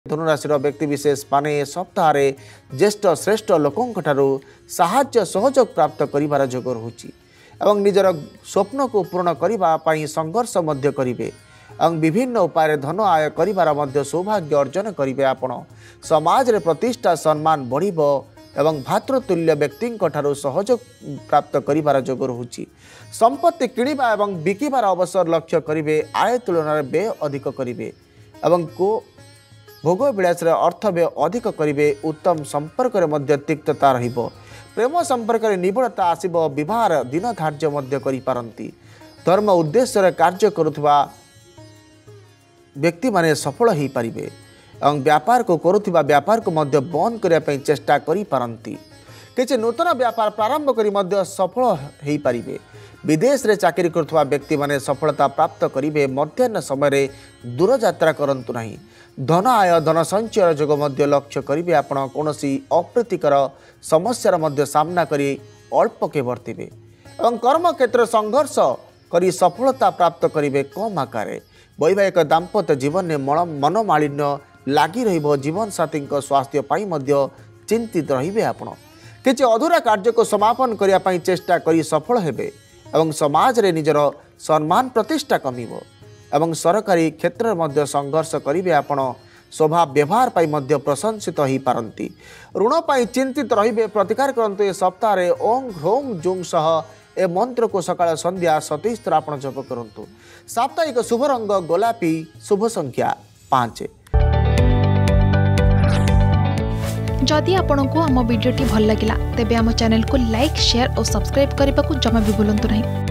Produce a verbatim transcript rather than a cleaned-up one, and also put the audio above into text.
धनुराशि व्यक्ति विशेष माने सप्ताह ज्येष्ठ श्रेष्ठ लोकों साहाय्य सहयोग प्राप्त करिवार जोग रहुछि एवं निजर स्वप्न को पूर्ण करने संघर्ष मध्य करिवे एवं विभिन्न उपाय धन आय करिवार मध्य सौभाग्य अर्जन करिवे। आपण समाज रे प्रतिष्ठा सम्मान बढ़िबो एवं भातृतुल्य व्यक्ति सहयोग प्राप्त करिवार जोग रहुछि। संपत्ति किणिबा एवं बिकिबार अवसर लक्ष्य करिवे। आय तुलन व्यय अधिक करिवे एवं को भोग विलास अर्थ व्यय अधिक करिवे। उत्तम संपर्क रे मध्य तिक्तता रहिबो। प्रेम संपर्क रे निबड़ता आसिबो। विवाह दिन धार्य मध्य करि पारंती। धर्म उद्देश्य कार्य करुवा व्यक्ति माने सफल हो पारिबे एवं व्यापार को करुवा व्यापार को मध्य बंद करने चेष्टा करि पारंती। किछि नूतन व्यापार प्रारंभ करी मध्य सफल हो पारिबे। विदेश रे चाकरी करुवा व्यक्ति माने सफलता प्राप्त करिवे। मध्याह्न समय दूर यात्रा करंतु नाही। धन आय धन संचय जोग मध्य लक्ष्य करिवे। आपण कोनोसी अप्रीतिकर समस्यार मध्य सामना करी अल्प के वर्तिबे एवं कर्म क्षेत्र संघर्ष करी सफलता प्राप्त करिवे कम आकार। वैवाहिक दाम्पत्य जीवन में मनोमालिन्य लगी रहिबो। जीवन साथी स्वास्थ्य पाई मध्य चिंतित रहिबे। आपण किछि अधूरा कार्य को समापन करिया पाई चेष्टा करी सफल हेबे एवं समाज रे निजर सम्मान प्रतिष्ठा कमिबो एवं सरकारी क्षेत्र मध्य संघर्ष करिवे। आपण स्वभाव व्यवहार पाई मध्य प्रशंसित हो पारंती। ऋण पाई चिंतित रहिबे। प्रतिकार करंतु। ए सप्ताह रे ओं ह्रों जुं सह ए मंत्र को सकाळ संध्या सतीश थर आपण जप करंतु। साप्ताहिक शुभ रंग गोलापी। शुभ संख्या पाँच। जदि आपंक आम भिडी भल लगा तेब आम चैनल को लाइक शेयर और सब्सक्राइब करने को जमा भी भूलु नहीं।